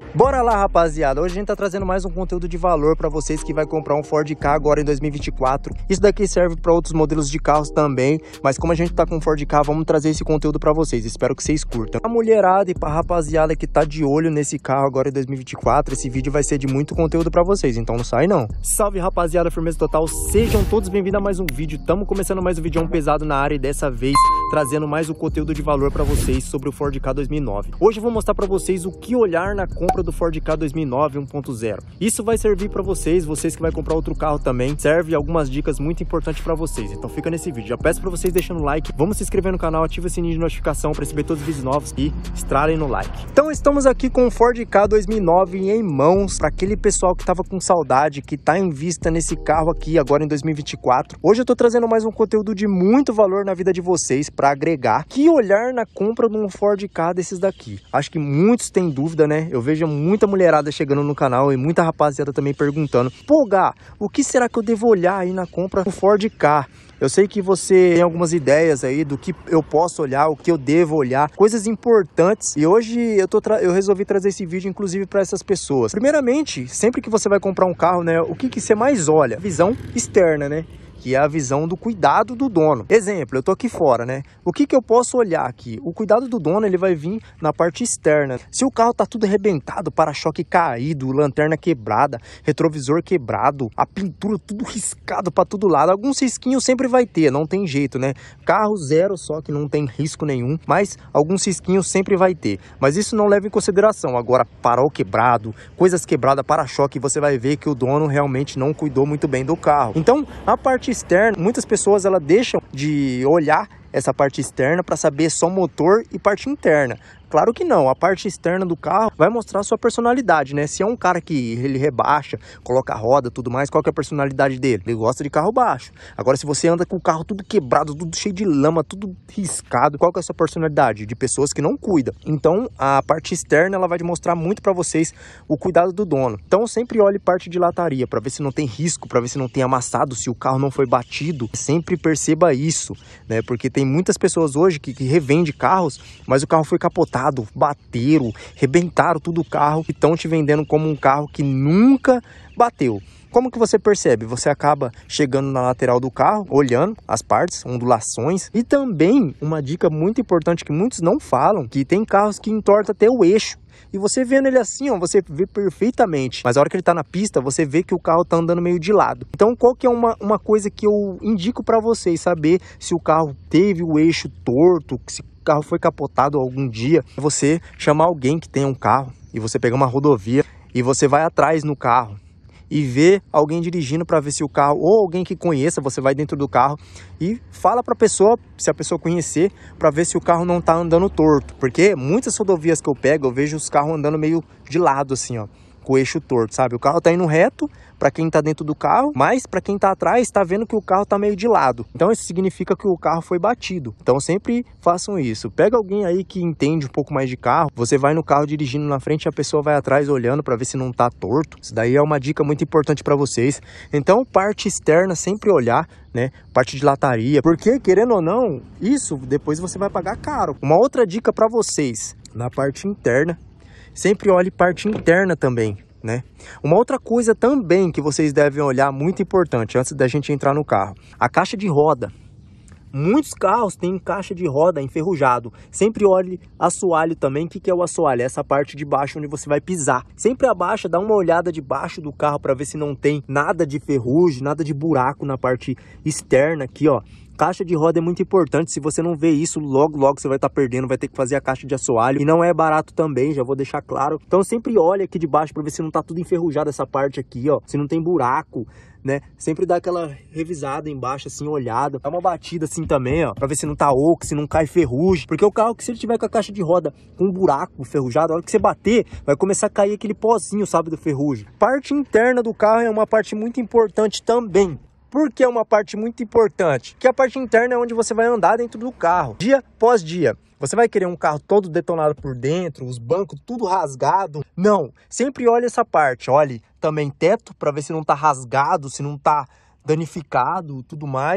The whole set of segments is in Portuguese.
Bora lá, rapaziada, hoje a gente tá trazendo mais um conteúdo de valor pra vocês que vai comprar um Ford Ka agora em 2024. Isso daqui serve pra outros modelos de carros também, mas como a gente tá com um Ford Ka, vamos trazer esse conteúdo pra vocês, espero que vocês curtam. A mulherada e pra rapaziada que tá de olho nesse carro agora em 2024, esse vídeo vai ser de muito conteúdo pra vocês, então não sai não. Salve, rapaziada, firmeza total, sejam todos bem-vindos a mais um vídeo. Tamo começando mais um vídeo pesado na área e dessa vez trazendo mais um conteúdo de valor pra vocês sobre o Ford Ka 2009. Hoje eu vou mostrar pra vocês o que olhar na compra do Ford Ka 2009 1.0. Isso vai servir para vocês que vai comprar outro carro também. Serve algumas dicas muito importantes para vocês. Então fica nesse vídeo. Já peço para vocês deixando o like, vamos se inscrever no canal, ativa o sininho de notificação para receber todos os vídeos novos e estralem no like. Então estamos aqui com o Ford Ka 2009 em mãos para aquele pessoal que tava com saudade, que tá em vista nesse carro aqui agora em 2024. Hoje eu tô trazendo mais um conteúdo de muito valor na vida de vocês para agregar. Que olhar na compra de um Ford Ka desses daqui? Acho que muitos têm dúvida, né? Eu vejo muita mulherada chegando no canal e muita rapaziada também perguntando: pô, Gá, o que será que eu devo olhar aí na compra do Ford Ka? Eu sei que você tem algumas ideias aí do que eu posso olhar, o que eu devo olhar, coisas importantes. E hoje eu resolvi trazer esse vídeo inclusive para essas pessoas. Primeiramente, sempre que você vai comprar um carro, né, o que você mais olha? Visão externa, né? Que é a visão do cuidado do dono. Exemplo, eu tô aqui fora, né? O que eu posso olhar aqui? O cuidado do dono, ele vai vir na parte externa. Se o carro tá tudo arrebentado, para-choque caído, lanterna quebrada, retrovisor quebrado, a pintura tudo riscado para todo lado, alguns risquinhos sempre vai ter, não tem jeito, né? Carro zero só que não tem risco nenhum, mas alguns risquinhos sempre vai ter. Mas isso não leva em consideração. Agora, farol quebrado, coisas quebradas, para-choque, você vai ver que o dono realmente não cuidou muito bem do carro. Então, a parte externa, muitas pessoas elas deixam de olhar essa parte externa para saber só motor e parte interna. Claro que não, a parte externa do carro vai mostrar a sua personalidade, né? Se é um cara que ele rebaixa, coloca roda, tudo mais, qual que é a personalidade dele? Ele gosta de carro baixo. Agora, se você anda com o carro tudo quebrado, tudo cheio de lama, tudo riscado, qual que é a sua personalidade? De pessoas que não cuidam. Então, a parte externa, ela vai mostrar muito para vocês o cuidado do dono. Então, sempre olhe parte de lataria, para ver se não tem risco, para ver se não tem amassado, se o carro não foi batido. Sempre perceba isso, né? Porque tem muitas pessoas hoje que revendem carros, mas o carro foi capotado, bateram, rebentaram tudo o carro e estão te vendendo como um carro que nunca bateu. Como que você percebe? Você acaba chegando na lateral do carro, olhando as partes, ondulações. E também uma dica muito importante que muitos não falam, que tem carros que entortam até o eixo. E você vendo ele assim, ó, você vê perfeitamente. Mas a hora que ele tá na pista, você vê que o carro tá andando meio de lado. Então, qual que é uma coisa que eu indico para vocês saber se o carro teve o eixo torto, se o carro foi capotado algum dia? É você chamar alguém que tenha um carro e você pegar uma rodovia e você vai atrás no carro e ver alguém dirigindo para ver se o carro, ou alguém que conheça, você vai dentro do carro e fala para a pessoa, se a pessoa conhecer, para ver se o carro não tá andando torto. Porque muitas rodovias que eu pego, eu vejo os carros andando meio de lado assim, ó, com o eixo torto, sabe? O carro tá indo reto para quem tá dentro do carro, mas para quem tá atrás tá vendo que o carro tá meio de lado. Então isso significa que o carro foi batido. Então sempre façam isso. Pega alguém aí que entende um pouco mais de carro, você vai no carro dirigindo na frente e a pessoa vai atrás olhando para ver se não tá torto. Isso daí é uma dica muito importante para vocês. Então parte externa sempre olhar, né? Parte de lataria, porque querendo ou não, isso depois você vai pagar caro. Uma outra dica para vocês, na parte interna, sempre olhe parte interna também, né? Uma outra coisa também que vocês devem olhar, muito importante, antes da gente entrar no carro, a caixa de roda. Muitos carros têm caixa de roda enferrujado. Sempre olhe assoalho também. O que é o assoalho? É essa parte de baixo onde você vai pisar. Sempre abaixa, dá uma olhada debaixo do carro para ver se não tem nada de ferrugem, nada de buraco na parte externa aqui, ó. Caixa de roda é muito importante. Se você não vê isso, logo você vai estar perdendo, vai ter que fazer a caixa de assoalho. E não é barato também, já vou deixar claro. Então sempre olha aqui de baixo para ver se não tá tudo enferrujado essa parte aqui, ó. Se não tem buraco, né? Sempre dá aquela revisada embaixo, assim, olhada. Dá uma batida assim também, ó, pra ver se não tá oco, se não cai ferrugem. Porque o carro que se ele tiver com a caixa de roda com um buraco enferrujado, a hora que você bater, vai começar a cair aquele pozinho, sabe, do ferrugem. Parte interna do carro é uma parte muito importante também. Por que é uma parte muito importante? Porque a parte interna é onde você vai andar dentro do carro, dia após dia. Você vai querer um carro todo detonado por dentro, os bancos tudo rasgado? Não, sempre olhe essa parte. Olhe também teto para ver se não tá rasgado, se não tá danificado, tudo mais.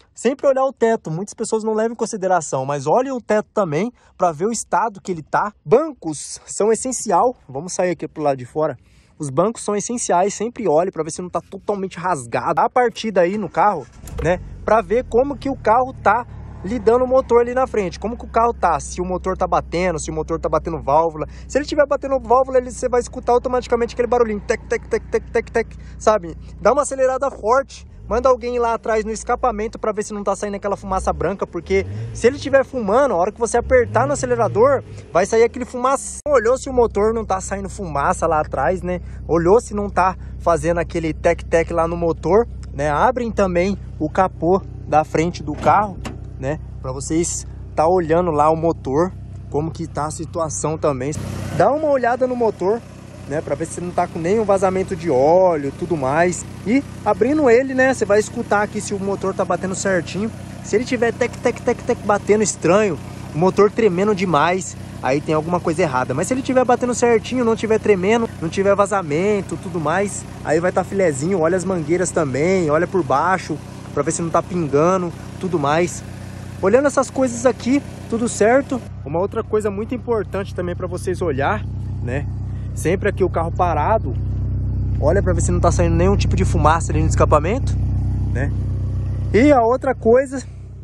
sempre olhar o teto. Muitas pessoas não levam em consideração, mas olhem o teto também para ver o estado que ele tá. Bancos são essencial. Vamos sair aqui pro lado de fora. Os bancos são essenciais, sempre olhe para ver se não tá totalmente rasgado. A partida aí no carro, né, para ver como que o carro tá lidando o motor ali na frente, como que o carro tá, se o motor tá batendo, se o motor tá batendo válvula. Se ele tiver batendo válvula, você vai escutar automaticamente aquele barulhinho, tec, tec, tec, tec, tec, tec, sabe? Dá uma acelerada forte, manda alguém lá atrás no escapamento para ver se não tá saindo aquela fumaça branca, porque se ele estiver fumando, a hora que você apertar no acelerador, vai sair aquele fumaça. Olhou se o motor não tá saindo fumaça lá atrás, né? Olhou se não tá fazendo aquele tec-tec lá no motor, né? Abrem também o capô da frente do carro, né, para vocês tá olhando lá o motor, como que tá a situação também. Dá uma olhada no motor, né, para ver se não tá com nenhum vazamento de óleo, tudo mais. E abrindo ele, né, você vai escutar aqui se o motor tá batendo certinho. Se ele tiver tec tec tec tec batendo estranho, o motor tremendo demais, aí tem alguma coisa errada. Mas se ele tiver batendo certinho, não tiver tremendo, não tiver vazamento, tudo mais, aí vai tá filezinho. Olha as mangueiras também, olha por baixo para ver se não tá pingando, tudo mais. Olhando essas coisas aqui, tudo certo. Uma outra coisa muito importante também para vocês olhar, né? Sempre aqui o carro parado, olha para ver se não tá saindo nenhum tipo de fumaça ali no escapamento, né? E a outra coisa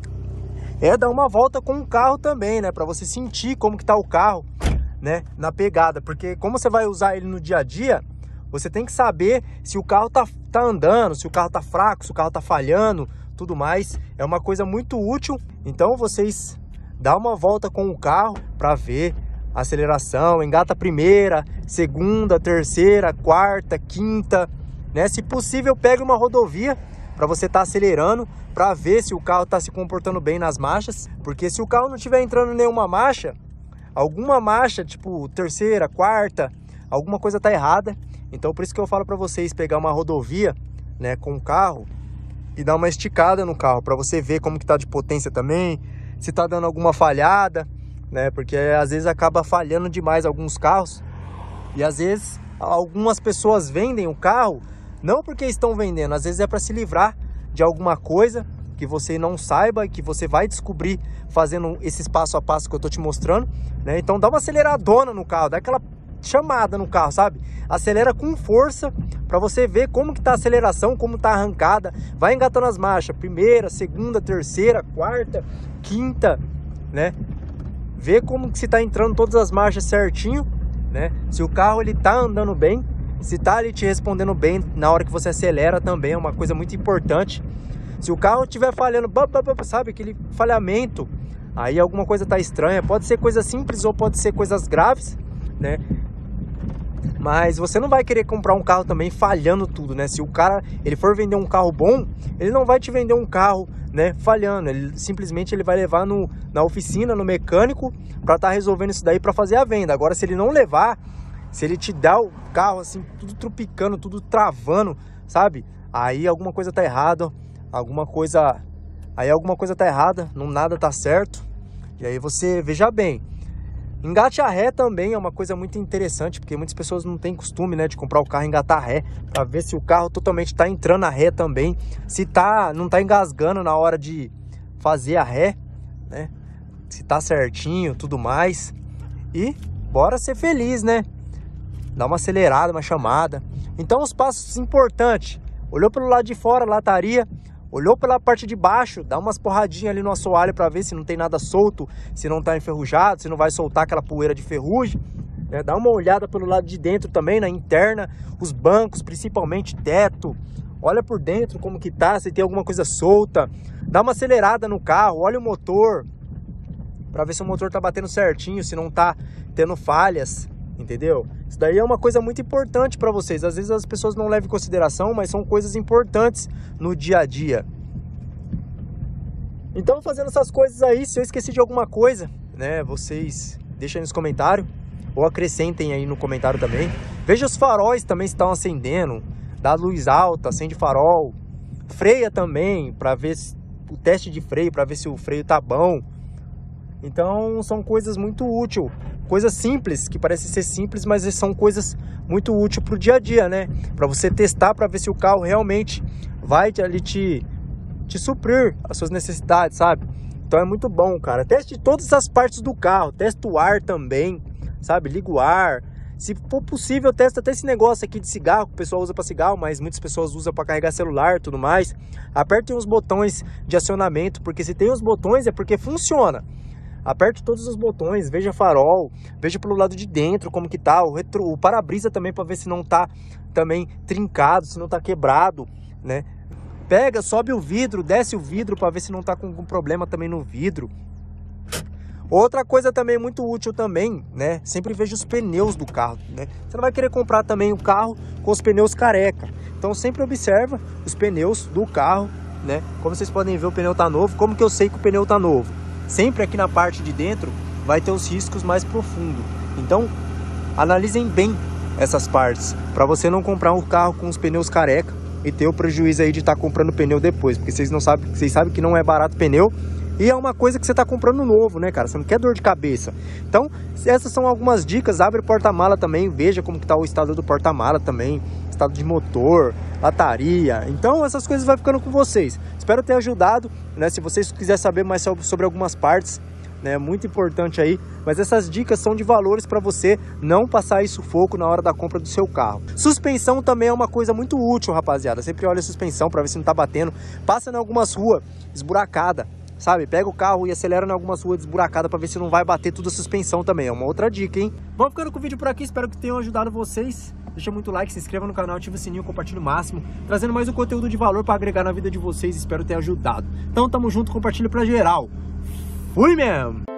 é dar uma volta com o carro também, né? Para você sentir como que tá o carro, né? Na pegada, porque como você vai usar ele no dia a dia, você tem que saber se o carro tá andando, se o carro tá fraco, se o carro tá falhando, tudo mais. É uma coisa muito útil. Então vocês dá uma volta com o carro para ver a aceleração, engata a primeira, segunda, terceira, quarta, quinta, né? Se possível, pegue uma rodovia para você estar acelerando, para ver se o carro está se comportando bem nas marchas, porque se o carro não estiver entrando em nenhuma marcha, alguma marcha, tipo terceira, quarta, alguma coisa tá errada. Então por isso que eu falo para vocês pegar uma rodovia, né, com o carro e dar uma esticada no carro, para você ver como que tá de potência também, se tá dando alguma falhada, né? Porque às vezes acaba falhando demais alguns carros. E às vezes algumas pessoas vendem o carro não porque estão vendendo, às vezes é para se livrar de alguma coisa que você não saiba e que você vai descobrir fazendo esses passo a passo que eu tô te mostrando, né? Então dá uma aceleradona no carro, dá aquela chamada no carro, sabe? Acelera com força para você ver como que tá a aceleração, como tá a arrancada. Vai engatando as marchas, primeira, segunda, terceira, quarta, quinta, né? Vê como que se tá entrando todas as marchas certinho, né? Se o carro ele tá andando bem, se tá ali te respondendo bem na hora que você acelera também, é uma coisa muito importante. Se o carro estiver falhando, sabe, aquele falhamento, aí alguma coisa tá estranha. Pode ser coisa simples ou pode ser coisas graves, né? Mas você não vai querer comprar um carro também falhando tudo, né? Se o cara ele for vender um carro bom, ele não vai te vender um carro, né, falhando. Ele simplesmente ele vai levar na oficina, no mecânico, para estar resolvendo isso daí para fazer a venda. Agora, se ele não levar, se ele te dá o carro assim, tudo tropicando, tudo travando, sabe? Aí alguma coisa tá errada, alguma coisa tá errada, não nada tá certo. E aí você veja bem. Engate a ré também é uma coisa muito interessante, porque muitas pessoas não têm costume, né, de comprar o carro e engatar a ré, para ver se o carro totalmente está entrando a ré também, se não tá engasgando na hora de fazer a ré, né, se tá certinho, tudo mais. E bora ser feliz, né? Dá uma acelerada, uma chamada. Então os passos importantes, olhou pelo lado de fora, lataria, olhou pela parte de baixo, dá umas porradinhas ali no assoalho para ver se não tem nada solto, se não tá enferrujado, se não vai soltar aquela poeira de ferrugem, né? Dá uma olhada pelo lado de dentro também, na interna, os bancos, principalmente teto. Olha por dentro como que tá, se tem alguma coisa solta. Dá uma acelerada no carro, olha o motor, para ver se o motor tá batendo certinho, se não tá tendo falhas, entendeu? Isso daí é uma coisa muito importante para vocês. Às vezes as pessoas não levam em consideração, mas são coisas importantes no dia a dia. Então, fazendo essas coisas aí, se eu esqueci de alguma coisa, né, vocês deixem nos comentários ou acrescentem aí no comentário também. Veja os faróis também se estão acendendo, dá luz alta, acende farol. Freia também, para ver o teste de freio, para ver se o freio tá bom. Então são coisas muito úteis, coisas simples, que parecem ser simples, mas são coisas muito úteis para o dia a dia, né? Para você testar, para ver se o carro realmente vai ali te te suprir as suas necessidades, sabe? Então é muito bom, cara. Teste todas as partes do carro, testa o ar também, sabe? Liga o ar. Se for possível, testa até esse negócio aqui de cigarro, que o pessoal usa para cigarro, mas muitas pessoas usam para carregar celular e tudo mais. Apertem os botões de acionamento, porque se tem os botões é porque funciona. Aperte todos os botões, veja farol, veja pelo lado de dentro como que tá, o para-brisa também para ver se não tá também trincado, se não tá quebrado, né? Pega, sobe o vidro, desce o vidro para ver se não tá com algum problema também no vidro. Outra coisa também muito útil também, né? Sempre veja os pneus do carro, né? Você não vai querer comprar também o carro com os pneus careca. Então sempre observa os pneus do carro, né? Como vocês podem ver, o pneu tá novo. Como que eu sei que o pneu tá novo? Sempre aqui na parte de dentro vai ter os riscos mais profundos. Então analisem bem essas partes para você não comprar um carro com os pneus careca e ter o prejuízo aí de estar comprando pneu depois, porque vocês não sabem, vocês sabem que não é barato pneu. E é uma coisa que você está comprando novo, né, cara? Você não quer dor de cabeça. Então, essas são algumas dicas. Abre o porta-mala também, veja como que tá o estado do porta-mala também, estado de motor, lataria. Então, essas coisas vai ficando com vocês. Espero ter ajudado, né? Se vocês quiserem saber mais sobre algumas partes, né, muito importante aí. Mas essas dicas são de valores para você não passar sufoco na hora da compra do seu carro. Suspensão também é uma coisa muito útil, rapaziada. Sempre olha a suspensão para ver se não tá batendo. Passa em algumas ruas esburacada, sabe? Pega o carro e acelera em algumas ruas desburacadas para ver se não vai bater tudo a suspensão também. É uma outra dica, hein? Vamos ficando com o vídeo por aqui. Espero que tenham ajudado vocês. Deixa muito like, se inscreva no canal, ativa o sininho, compartilha o máximo. Trazendo mais um conteúdo de valor para agregar na vida de vocês. Espero ter ajudado. Então, tamo junto, compartilha pra geral. Fui mesmo!